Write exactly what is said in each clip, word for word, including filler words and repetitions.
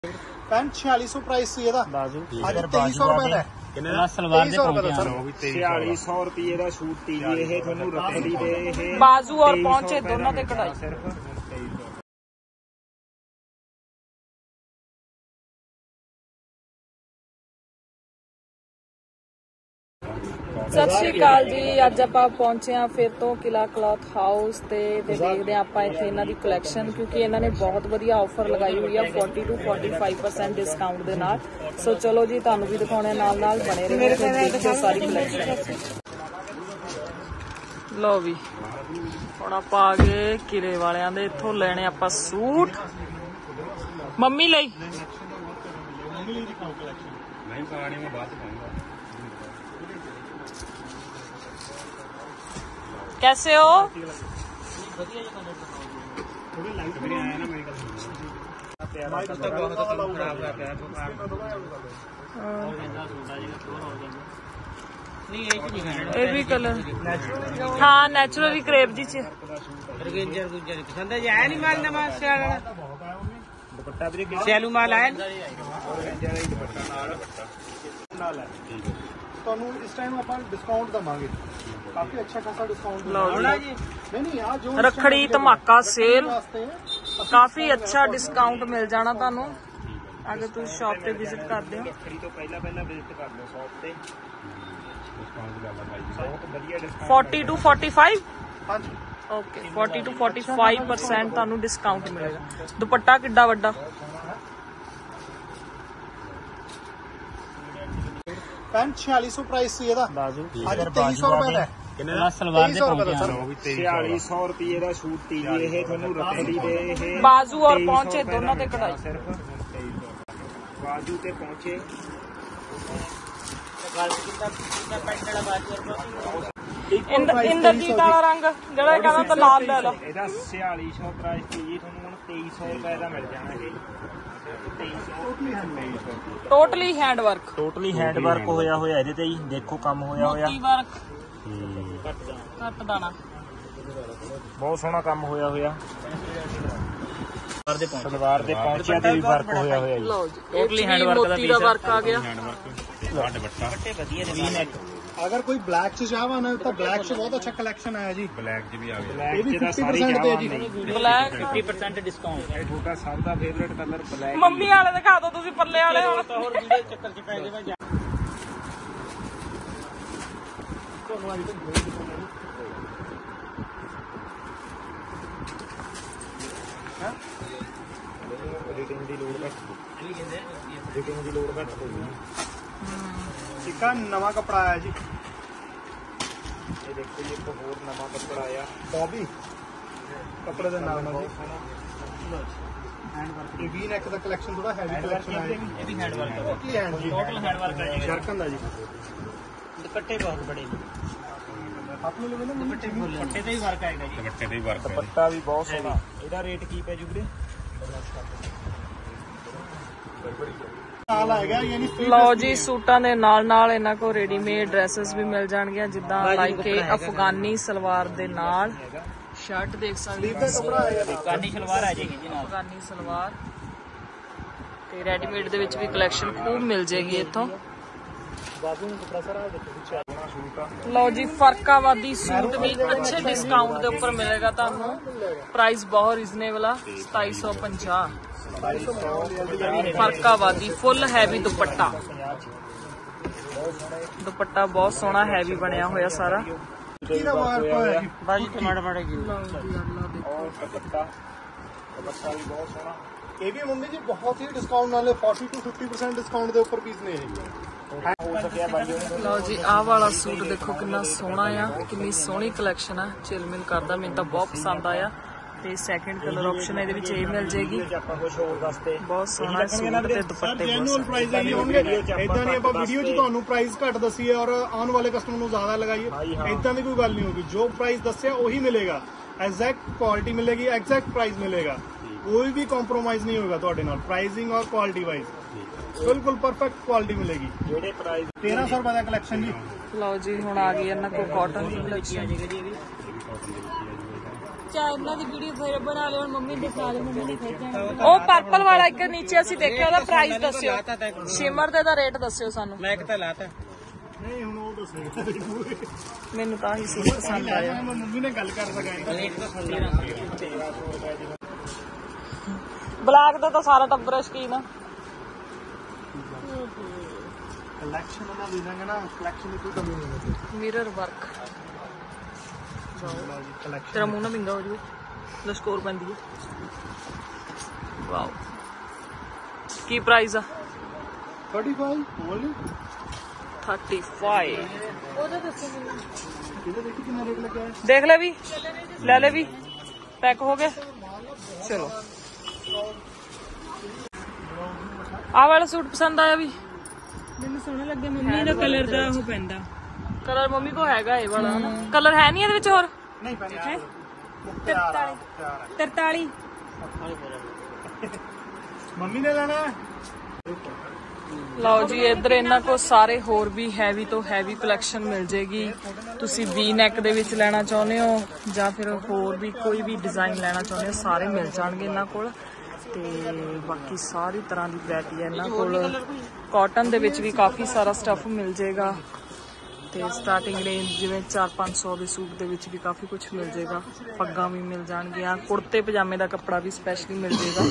Pant छियाली सौ price ਸੀ ਇਹਦਾ ਬਾਜੂ ਅੱਜ तेईस सौ रुपए ਦਾ ਕਿੰਨੇ ਦਾ ਸਲਵਾਰ ਦੇ ਪਹੁੰਚੇ छियाली सौ रुपये ਦਾ ਸੂਟ ਤੀ ਜੀ ਇਹ ਤੁਹਾਨੂੰ ਰੱਖੜੀ ਦੇ ਇਹ ਬਾਜੂ ਔਰ ਪਹੁੰਚੇ ਦੋਨਾਂ ਤੇ ਕਢਾਈ ਸਿਰਫ ਸਤਿ ਸ਼੍ਰੀ ਅਕਾਲ ਜੀ। ਅੱਜ ਆਪਾਂ ਪਹੁੰਚੇ ਆ ਫਿਰ ਤੋਂ ਕਿਲਾ ਕਲੌਥ ਹਾਊਸ ਤੇ ਦੇਖਦੇ ਆ ਆਪਾਂ ਇੱਥੇ ਇਹਨਾਂ ਦੀ ਕਲੈਕਸ਼ਨ, ਕਿਉਂਕਿ ਇਹਨਾਂ ਨੇ ਬਹੁਤ ਵਧੀਆ ਆਫਰ ਲਗਾਈ ਹੋਈ ਆ ਚਾਲੀ ਤੋਂ ਪੈਂਤਾਲੀ ਪਰਸੈਂਟ ਡਿਸਕਾਊਂਟ ਦੇ ਨਾਲ। ਸੋ ਚਲੋ ਜੀ ਤੁਹਾਨੂੰ ਵੀ ਦਿਖਾਉਣੇ ਨਾਲ ਨਾਲ ਬਣੇ ਰਹੋ ਤੇ ਦੇਖੋ ਸਾਰੀ ਕਲੈਕਸ਼ਨ। ਲਓ ਵੀ ਹੁਣ ਆਪਾਂ ਆ ਗਏ ਕਿਲੇ ਵਾਲਿਆਂ ਦੇ, ਇੱਥੋਂ ਲੈਣੇ ਆਪਾਂ ਸੂਟ ਮੰਮੀ ਲਈ। ਨਹੀਂ ਪਾਣੀ ਮੈਂ ਬਾਅਦ ਪਾਉਂਗਾ। कैसे हो? ਇਹ ਵੀ ਕਲਰ ਹਾਂ ਨੈਚੁਰਲ ਹੀ ਕ੍ਰੇਪ ਜੀ ਚ ਰਗਿੰਜਰ ਗੁੰਜਰ ਪਸੰਦ ਹੈ ਆਇਆ ਨਹੀਂ ਮਾਲ ਨਵਾਂ ਸਿਆਲ ਵਾਲਾ ਦੁਪੱਟਾ ਵੀ ਸੈਲੂ ਮਾਲ ਆਇਆ ਦੁਪੱਟਾ ਨਾਲ ਨਾਲ ਹੈ। ਤੁਹਾਨੂੰ ਇਸ ਟਾਈਮ ਆਪਾਂ ਡਿਸਕਾਊਂਟ ਦਵਾਂਗੇ, ਕਾਫੀ ਅੱਛਾ ਖਾਸਾ ਡਿਸਕਾਊਂਟ। ਲਓ ਜੀ ਨਹੀਂ ਨਹੀਂ ਆ ਜੋ ਰੱਖੜੀ ਧਮਾਕਾ ਸੇਲ, ਕਾਫੀ ਅੱਛਾ ਡਿਸਕਾਊਂਟ ਮਿਲ ਜਾਣਾ ਤੁਹਾਨੂੰ ਅਗਰ ਤੁਸੀਂ ਸ਼ਾਪ ਤੇ ਵਿਜ਼ਿਟ ਕਰਦੇ ਹੋ। ਰੱਖੜੀ ਤੋਂ ਪਹਿਲਾਂ ਪਹਿਲਾਂ ਵਿਜ਼ਿਟ ਕਰ ਲਓ ਸ਼ਾਪ ਤੇ। ਬਹੁਤ ਵਧੀਆ ਡਿਸਕਾਊਂਟ ਚਾਲੀ ਤੋਂ ਪੈਂਤਾਲੀ ਹਾਂਜੀ ਓਕੇ ਚਾਲੀ ਤੋਂ ਪੈਂਤਾਲੀ ਪਰਸੈਂਟ ਤੁਹਾਨੂੰ ਡਿਸਕਾਊਂਟ ਮਿਲੇਗਾ। ਦੁਪੱਟਾ ਕਿੱਡਾ ਵੱਡਾ, पैंट छियाली सौ प्राइस ਸੀ ਇਹਦਾ ਬਾਜੂ ਅੱਜ तेईस सौ रुपए ਦਾ ਕਿੰਨੇ ਦਾ ਸਲਵਾਰ ਦੇ ਪਹੁੰਚੇ छियाली सौ रुपये ਦਾ ਸੂਟ ਤੀ ਜੀ ਇਹ ਤੁਹਾਨੂੰ ਰੱਖੜੀ ਦੇ ਇਹ ਬਾਜੂ ਔਰ ਪਹੁੰਚੇ ਦੋਨਾਂ ਤੇ ਕਢਾਈ ਸਿਰਫ ਬਾਜੂ ਤੇ ਪਹੁੰਚੇ ਇੰਦਰਜੀਤ ਵਾਲਾ ਰੰਗ ਜਿਹੜਾ ਕਹਿੰਦਾ ਤਾਂ ਲਾਲ ਲੈ ਲਓ। ਇਹਦਾ छियाली सौ ਪ੍ਰਾਈਸ ਤੀ ਜੀ ਤੁਹਾਨੂੰ ਹੁਣ तेईस सौ ਰੁਪਏ ਦਾ ਮਿਲ ਜਾਣਾ ਇਹ। Totally hand work, totally hand work ਹੋਇਆ ਹੋਇਆ ਇਹਦੇ ਤੇ ਹੀ ਦੇਖੋ ਕੰਮ ਹੋਇਆ ਹੋਇਆ ਮੋਤੀ ਵਰਕ ਕੱਟ ਦਾਣਾ, ਬਹੁਤ ਸੋਹਣਾ ਕੰਮ ਹੋਇਆ ਹੋਇਆ। ਸਲਵਾਰ ਦੇ ਪਹੁੰਚੇ ਸਲਵਾਰ ਦੇ ਪਹੁੰਚਿਆਂ ਤੇ ਵੀ ਵਰਕ ਹੋਇਆ ਹੋਇਆ ਜੀ। ਲਓ ਜੀ ਟੋਟਲੀ ਹੈਂਡ ਵਰਕ ਦਾ ਮੋਤੀ ਦਾ ਵਰਕ ਆ ਗਿਆ। ਸਾਡੇ ਬੱਟਾ ਕੱਟੇ ਵਧੀਆ ਨੇ ਵੀ ਨੈਕ। अगर कोई ब्लैक च चाहवाना तो ब्लैक च बहुत अच्छा कलेक्शन आया जी। ਬਲੈਕ ਚ ਵੀ ਆ ਗਿਆ। ये भी ਬਲੈਕ फिफ्टी ਸਾਰੀ परसेंट पे जी। ਬਲੈਕ ਪਚਾਸੀ ਪਰਸੈਂਟ ਡਿਸਕਾਊਂਟ ਇਹ ਤੁਹਾਡਾ ਸਭ ਦਾ ਫੇਵਰੇਟ ਕਲਰ ਬਲੈਕ। ਮੰਮੀ ਵਾਲੇ ਦਿਖਾ ਦਿਓ ਤੁਸੀਂ ਪੱਲੇ ਵਾਲੇ ਹੁਣ। ਹੋਰ ਵੀਡੀਓ ਚੱਕਰ ਚ ਪੈ ਜਾਵੇ ਜਾ ਰਿਟਿੰਗ ਦੀ ਲੋੜ ਘੱਟ ਰਿਟਿੰਗ ਦੀ ਲੋੜ ਘੱਟ ਹੋਈ। एक नवा कपड़ा आया जी, ਇਹ ਦੇਖੋ ਜੀ ਇੱਕ ਹੋਰ ਨਵਾਂ ਕੱਪੜਾ ਆਇਆ बॉबी कपड़े के नाम है ਹੈਂਡ ਵਰਕ ये वी नेक का कलेक्शन थोड़ा हैवी कलेक्शन आया जी। ਇਹ ਵੀ ਹੈਂਡ ਵਰਕ ਹੈ। टोटली हैंड जी, ਟੋਟਲ ਹੈਂਡ ਵਰਕ ਹੈ ਜੀ। जरकन दा जी। ਦੁਪੱਟੇ ਬਹੁਤ ਬੜੇ ਨੇ, आपने लोगों ने ਦੁਪੱਟੇ ਫੁੱਲ ਦੁਪੱਟੇ ਤੇ ਵੀ ਵਰਕ ਆਏਗਾ ਜੀ। ਦੁਪੱਟੇ ਦੇ ਵਰਕ ਦੁਪੱਟਾ ਵੀ ਬਹੁਤ ਸੋਹਣਾ। ਇਹਦਾ ਰੇਟ ਕੀ ਪੈ ਜੂ ਵੀਰੇ? नाल आएगा यानी free ਲਓ ਜੀ ਸੂਟਾਂ ਦੇ ਨਾਲ ਨਾਲ ਇਹਨਾਂ ਕੋਲ ਰੈਡੀਮੇਡ ਡਰੈਸਸ ਵੀ ਮਿਲ ਜਾਣਗੀਆਂ, ਜਿੱਦਾਂ ਲਾਈਕ ਇਹ ਅਫਗਾਨੀ ਸਲਵਾਰ ਦੇ ਨਾਲ ਸ਼ਰਟ ਦੇਖ ਸਕਦੇ का ਹੋ। कपड़ा आएगा। ਕਾਨੀ ਸਲਵਾਰ ਆ ਜਾਏਗੀ ਜੀ ਨਾਲ। ਅਫਗਾਨੀ ਸਲਵਾਰ ਤੇ ਰੈਡੀਮੇਡ ਦੇ ਵਿੱਚ ਵੀ ਕਲੈਕਸ਼ਨ ਖੂਬ ਮਿਲ ਜੇਗੀ ਇੱਥੋਂ। बाजू में कपड़ा सारा देखो ਸੋਹਣਾ ਸੂਟ ਆ। ਲਓ ਜੀ ਫਰਕਾਵਾਦੀ ਸੂਟ ਵੀ ਅੱਛੇ ਡਿਸਕਾਊਂਟ ਦੇ ਉੱਪਰ ਮਿਲੇਗਾ ਤੁਹਾਨੂੰ। ਪ੍ਰਾਈਸ ਬਹੁਤ ਰੀਜ਼ਨੇਬਲ ਆ, ਸਤਾਈ ਸੌ ਪੰਜਾਹ। ਫਰਕਾਵਾਦੀ ਫੁੱਲ ਹੈਵੀ ਦੁਪੱਟਾ, ਦੁਪੱਟਾ ਬਹੁਤ ਸੋਹਣਾ ਹੈਵੀ ਬਣਿਆ ਹੋਇਆ ਸਾਰਾ। का मार पाया जी। ਬਾਜੀ ਟਮਾਟਰ ਮਾੜੇ ਕੀ ਲਓ ਜੀ ਅਗਲਾ ਦੇਖੋ, ਔਰ ਦੁਪੱਟਾ ਦੁਪੱਟਾ ਵੀ ਬਹੁਤ ਸੋਹਣਾ। ये भी मम्मी जी बहुत ही डिस्काउंट वाले चालीस टू पचास परसेंट डिस्काउंट के ऊपर पीस ने ਹੋ ਸਕਿਆ ਬਾਈ ਲਓ ਜੀ ਆਹ ਵਾਲਾ ਸੂਟ ਦੇਖੋ ਕਿੰਨਾ ਸੋਹਣਾ ਆ, ਕਿੰਨੀ ਸੋਹਣੀ ਕਲੈਕਸ਼ਨ ਆ, ਚਿਲਮਿਲ ਕਰਦਾ, ਮੈਨੂੰ ਤਾਂ ਬਹੁਤ ਪਸੰਦ ਆਇਆ। ਤੇ ਸੈਕਿੰਡ ਕਲਰ ਆਪਸ਼ਨ ਇਹਦੇ ਵਿੱਚ ਇਹ ਮਿਲ ਜੇਗੀ। ਆਪਾਂ ਕੁਝ ਹੋਰ ਦੱਸਦੇ ਬਹੁਤ ਸੋਹਣਾ ਸੂਟ ਤੇ ਦੁਪੱਟੇ ਬਹੁਤ ਜੈਨੂਅਲ ਪ੍ਰਾਈਸ ਹੀ ਹੋਣਗੇ। ਇਦਾਂ ਨਹੀਂ ਆਪਾਂ ਵੀਡੀਓ 'ਚ ਤੁਹਾਨੂੰ ਪ੍ਰਾਈਸ ਘੱਟ ਦਸੀਏ ਔਰ ਆਉਣ ਵਾਲੇ ਕਸਟਮਰ ਨੂੰ ਜ਼ਿਆਦਾ ਲਗਾਈਏ, ਇਦਾਂ ਦੀ ਕੋਈ ਗੱਲ ਨਹੀਂ ਹੋਗੀ। ਜੋ ਪ੍ਰਾਈਸ ਦੱਸਿਆ ਉਹੀ ਮਿਲੇਗਾ, ਐਗਜ਼ੈਕਟ ਕੁਆਲਿਟੀ ਮਿਲੇਗੀ, ਐਗਜ਼ੈਕਟ ਪ੍ਰਾਈਸ ਮਿਲੇਗਾ, ਕੋਈ ਵੀ ਕੰਪਰੋਮਾਈਜ਼ ਨਹੀਂ ਹੋਗਾ ਤੁਹਾਡੇ ਨਾਲ ਪ੍ਰਾਈਸਿੰਗ ਔਰ ਕੁਆਲਿਟੀ ਵਾਈਜ਼। ਬਿਲਕੁਲ ਪਰਫੈਕਟ ਕੁਆਲਿਟੀ ਮਿਲੇਗੀ। ਜਿਹੜੇ ਪ੍ਰਾਈਸ तेरह सौ रुपए का कलेक्शन जी। ਲਓ ਜੀ ਹੁਣ ਆ ਗਈ ਇਹਨਾਂ ਕੋਲ ਕਾਟਨ ਦੀ ਕਲੈਕਸ਼ਨ। ਬੱਚਾ ਇਹਨਾਂ ਦੀ ਵੀਡੀਓ ਫਿਰ ਬਣਾ ਲਿਓ, ਹੁਣ ਮੰਮੀ ਦਿਖਾ ਦਿਓ, ਮੰਮੀ ਨੇ ਖਿੱਚਣਾ। ਉਹ ਪਰਪਲ ਵਾਲਾ ਇੱਕ ਨੀਚੇ ਅਸੀਂ ਦੇਖਿਆ, ਉਹਦਾ ਪ੍ਰਾਈਸ ਦੱਸਿਓ, ਸ਼ਿਮਰ ਦੇ ਦਾ ਰੇਟ ਦੱਸਿਓ ਸਾਨੂੰ। ਮੈਂ ਇੱਕ ਤਾਂ ਲਾਤਾ ਨਹੀਂ ਹੁਣ ਉਹ ਦੱਸੇਗਾ ਮੈਨੂੰ ਤਾਂ ਹੀ ਸੂਟ ਪਸੰਦ ਆਇਆ। ਮੰਮੀ ਨੇ ਗੱਲ ਕਰ ਸਕਾਂਗੇ। ਰੇਟ ਤਾਂ ਸੁਣ ਲੈਣਾ। ਬਲੈਕ ਦਾ ਤਾਂ ਸਾਰਾ ਟੱਬਰ ਸ਼ਕੀਨ ਆ। ਕਲੈਕਸ਼ਨ ਉਹਨਾਂ ਦੇ ਦਾਂਗੇ ਨਾ, ਕਲੈਕਸ਼ਨ ਦੀ ਕੋਈ ਕਮੀ ਨਹੀਂ ਹੋਣੀ। ਮਿਰਰ ਵਰਕ ਕਲੈਕਸ਼ਨ ਤੇਰਾ ਮੂੰਹ ਨਾ ਵਿੰਗਾ ਹੋ ਜੂ, ਦਾ ਸਕੋਰ ਪੈਂਦੀ ਹੈ। ਵਾਓ, ਕੀ ਪ੍ਰਾਈਸ ਆ? पैंतीस बोल पैंतीस। ਉਹਦਾ ਦੱਸੋ ਮੈਨੂੰ ਕਿਹਦੇ ਦੇਖੀ ਕਿੰਨਾ ਰੇਟ ਲੱਗਿਆ ਹੈ। देख ले भी, ले ले भी, पैक हो गए। चलो आ वाला सूट पसंद आया भी? ਮੈਨੂੰ ਸੋਹਣਾ ਲੱਗਿਆ, ਮੰਮੀ ਦਾ ਕਲਰ ਦਾ ਉਹ ਪੈਂਦਾ। कलर मम्मी को हैगा ये वाला ना, कलर है नहीं ਇਹਦੇ ਵਿੱਚ ਹੋਰ? ਨਹੀਂ ਪੈਂਦਾ ਤਰਤਾਲੀ ਮੰਮੀ ਨੇ ਲੈਣਾ ਹੈ। ਲਓ ਜੀ, ਇੱਧਰ ਇਹਨਾਂ ਕੋਲ ਸਾਰੇ ਹੋਰ ਵੀ ਹੈਵੀ ਤੋਂ ਹੈਵੀ ਕਲੈਕਸ਼ਨ ਮਿਲ ਜੇਗੀ। ਤੁਸੀਂ ਵੀ ਨੈਕ ਦੇ ਵਿੱਚ ਲੈਣਾ ਚਾਹੁੰਦੇ ਹੋ ਜਾਂ ਫਿਰ ਹੋਰ ਵੀ ਕੋਈ ਵੀ ਡਿਜ਼ਾਈਨ ਲੈਣਾ ਚਾਹੁੰਦੇ ਹੋ, ਸਾਰੇ ਮਿਲ ਜਾਣਗੇ ਇਹਨਾਂ ਕੋਲ। ਤੇ ਬਾਕੀ ਸਾਰੀ ਤਰ੍ਹਾਂ ਦੀ ਵੈਰਾਈਟੀ ਹੈ ਇਹਨਾਂ ਕੋਲ। ਕਾਟਨ ਦੇ ਵਿੱਚ ਵੀ ਕਾਫੀ ਸਾਰਾ ਸਟੱਫ ਮਿਲ ਜੇਗਾ ਤੇ ਸਟਾਰਟਿੰਗ ਰੇਂਜ ਜਿਵੇਂ ਚਾਰ ਪੰਜ ਸੌ ਦੇ ਸੂਟ ਦੇ ਵਿੱਚ ਵੀ ਕਾਫੀ ਕੁਝ ਮਿਲ ਜੇਗਾ। ਪੱਗਾਂ ਵੀ ਮਿਲ ਜਾਣਗੀਆਂ, ਕੁੜਤੇ ਪਜਾਮੇ ਦਾ ਕੱਪੜਾ ਵੀ ਸਪੈਸ਼ਲੀ ਮਿਲ ਜੇਗਾ।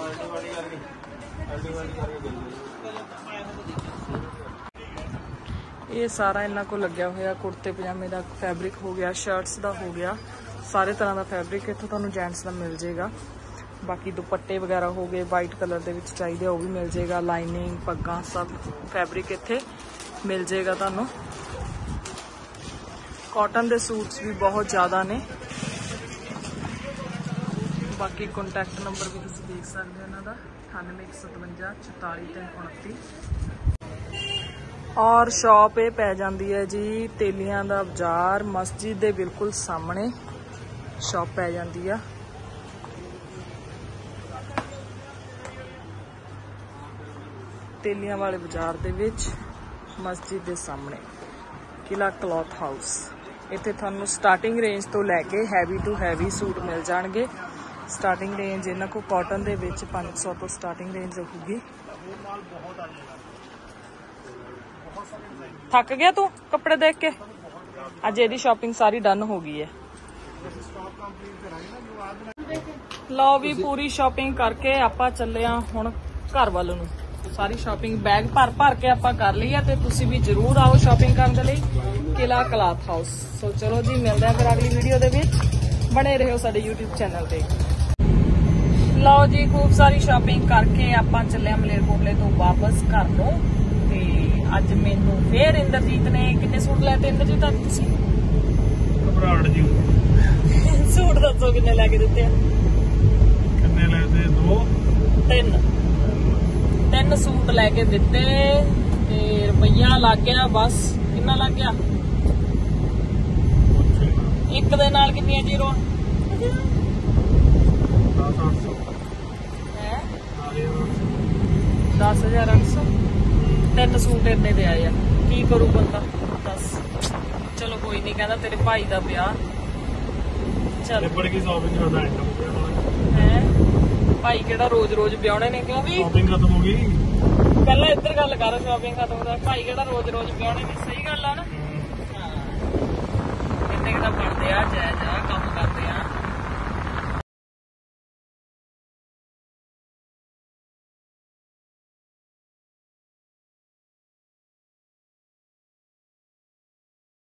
ਇਹ ਸਾਰਾ ਇਹਨਾਂ ਕੋਲ ਲੱਗਿਆ ਹੋਇਆ, ਕੁੜਤੇ ਪਜਾਮੇ ਦਾ ਫੈਬਰਿਕ ਹੋ ਗਿਆ, ਸ਼ਰਟਸ ਦਾ ਹੋ ਗਿਆ, ਸਾਰੇ ਤਰ੍ਹਾਂ ਦਾ ਫੈਬਰਿਕ ਇੱਥੋਂ ਤੁਹਾਨੂੰ ਜੈਂਟਸ ਦਾ ਮਿਲ ਜੇਗਾ। ਬਾਕੀ ਦੁਪੱਟੇ ਵਗੈਰਾ ਹੋ ਗਏ, ਵਾਈਟ ਕਲਰ ਦੇ ਵਿੱਚ ਚਾਹੀਦੇ ਉਹ ਵੀ ਮਿਲ ਜੇਗਾ। ਲਾਈਨਿੰਗ, ਪੱਗਾਂ, ਸਭ ਫੈਬਰਿਕ ਇੱਥੇ ਮਿਲ ਜੇਗਾ ਤੁਹਾਨੂੰ। ਕਾਟਨ ਦੇ ਸੂਟਸ ਵੀ ਬਹੁਤ ਜ਼ਿਆਦਾ ਨੇ। ਬਾਕੀ ਕੰਟੈਕਟ ਨੰਬਰ ਵੀ ਤੁਸੀਂ ਦੇਖ ਸਕਦੇ ਹੋ ਇਹਨਾਂ ਦਾ, ਅਠਾਨਵੇਂ ਇੱਕ ਸਤਵੰਜਾ ਚੁਤਾਲੀ ਤਿੰਨ ਉਨੱਤੀ। ਔਰ ਸ਼ਾਪ ਇਹ ਪੈ ਜਾਂਦੀ ਹੈ ਜੀ ਤੇਲੀਆਂ ਦਾ ਬਾਜ਼ਾਰ, ਮਸਜਿਦ ਦੇ ਬਿਲਕੁਲ ਸਾਹਮਣੇ ਸ਼ਾਪ ਪੈ ਜਾਂਦੀ ਆ। ਤੇਲੀਆਂ ਵਾਲੇ ਬਾਜ਼ਾਰ ਦੇ ਵਿੱਚ ਮਸਜਿਦ ਦੇ ਸਾਹਮਣੇ ਕਿਲਾ ਕਲੌਥ ਹਾਊਸ। ਇੱਥੇ ਤੁਹਾਨੂੰ ਸਟਾਰਟਿੰਗ ਰੇਂਜ ਤੋਂ ਲੈ ਕੇ ਹੈਵੀ ਟੂ ਹੈਵੀ ਸੂਟ ਮਿਲ ਜਾਣਗੇ। ਸਟਾਰਟਿੰਗ ਰੇਂਜ ਇਹਨਾਂ ਕੋਲ ਕਾਟਨ ਦੇ ਵਿੱਚ ਪੰਜ ਸੌ ਤੋਂ ਸਟਾਰਟਿੰਗ ਰੇਂਜ ਹੋਊਗੀ। ਥੱਕ ਗਿਆ ਤੂੰ ਕੱਪੜੇ ਦੇਖ ਕੇ? ਅੱਜ ਇਹਦੀ ਸ਼ਾਪਿੰਗ ਸਾਰੀ ਡਨ ਹੋ ਗਈ ਹੈ। ਲਓ ਵੀ, ਪੂਰੀ ਸ਼ਾਪਿੰਗ ਕਰਕੇ ਆਪਾਂ ਚੱਲੇ ਆ ਹੁਣ ਘਰ ਵੱਲ ਨੂੰ। ਸਾਰੀ ਸ਼ਾਪਿੰਗ ਬੈਗ ਭਰ ਭਰ ਕੇ ਆਪਾਂ ਕਰ ਲਈ ਆ ਤੇ ਤੁਸੀਂ ਵੀ ਜਰੂਰ ਆਓ ਸ਼ਾਪਿੰਗ ਕਰਨ ਦੇ ਲਈ ਕਿਲਾ ਕਲੌਥ ਹਾਊਸ। ਸੋ ਚਲੋ ਜੀ, ਮਿਲਦੇ ਆ ਫਿਰ ਅਗਲੀ ਵੀਡੀਓ ਦੇ ਵਿੱਚ। ਬਣੇ ਰਹੋ ਸਾਡੇ YouTube ਚੈਨਲ ਤੇ। ਲਓ ਜੀ, ਖੂਬ ਸਾਰੀ ਸ਼ਾਪਿੰਗ ਕਰਕੇ ਆਪਾਂ ਚੱਲੇ ਆ ਮਲੇਰਕੋਟਲੇ ਤੋਂ ਵਾਪਸ ਘਰ ਨੂੰ। ਤੇ ਅੱਜ ਮੈਨੂੰ ਫੇਰ ਇੰਦਰਜੀਤ ਨੇ ਕਿੰਨੇ ਸੂਟ ਲੈ ਤੇ ਇੰਦਰਜੀਤ ਅੱਜ ਤੁਸੀਂ? ਘਬਰਾਹਟ ਜੀ ਸੂਟ ਦੱਸੋ ਕਿੰਨੇ ਲੈ ਕੇ ਦਿੱਤੇ ਆ? ਕਿੰਨੇ ਲੈ ਤੇ? ਦੋ ਤਿੰਨ ਤਿੰਨ ਸੂਟ ਲੈ ਕੇ ਦਿੱਤੇ ਤੇ ਰੁਪਈਆ ਲੱਗ ਗਿਆ ਬਸ। ਕਿੰਨਾ ਲੱਗ ਗਿਆ? ਇੱਕ ਦੇ ਨਾਲ ਕਿੰਨੀਆਂ ਜ਼ੀਰੋ? ਦਸ ਹਜ਼ਾਰ ਅੱਠ ਸੌ। ਤਿੰਨ ਸੂਟ ਇੰਨੇ ਦੇ ਆਏ ਆ, ਕੀ ਕਰੂ ਬੰਦਾ ਦੱਸ। ਚਲੋ ਕੋਈ ਨਹੀਂ, ਕਹਿੰਦਾ ਤੇਰੇ ਭਾਈ ਦਾ ਵਿਆਹ। ਚੱਲ ਬੜੀ ਸ਼ਾਪਿੰਗ ਕਰਦਾ ਹੈ ਭਾਈ, ਕਿਹੜਾ ਰੋਜ਼ ਰੋਜ਼ ਵਿਆਹਣੇ ਨੇ? ਕਿਉਂ ਵੀ ਸ਼ਾਪਿੰਗ ਖਤਮ ਹੋ ਗਈ। ਪਹਿਲਾਂ ਇੱਧਰ ਗੱਲ ਕਰ, ਸ਼ਾਪਿੰਗ ਖਤਮ ਹੋ ਗਈ। ਭਾਈ ਕਿਹੜਾ ਰੋਜ਼ ਰੋਜ਼ ਵਿਆਹਣੇ ਨੇ? ਸਹੀ ਗੱਲ ਆ ਨਾ। ਹਾਂ, ਕਿੰਨੇ ਕੁ ਤਾਂ ਬਣਦੇ ਆ, ਜਾਇਜ਼ ਆ, ਕੰਮ ਕਰਦੇ ਆ।